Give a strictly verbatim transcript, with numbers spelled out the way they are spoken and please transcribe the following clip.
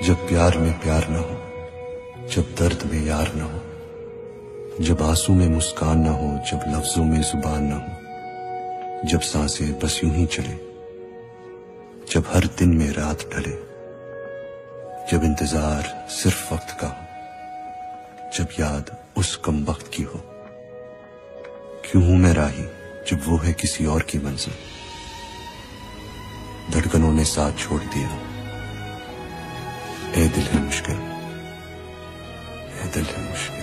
जब प्यार में प्यार न हो, जब दर्द में यार न हो, जब आंसू में मुस्कान न हो, जब लफ्जों में जुबान न हो, जब सांसें बस यूं ही चले, जब हर दिन में रात ढले, जब इंतजार सिर्फ वक्त का हो, जब याद उस कम वक्त की हो। क्यों हूं मैं राही जब वो है किसी और की मंजिल। धड़कनों ने साथ छोड़ दिया, ए दिल है मुश्किल, ए दिल है मुश्किल।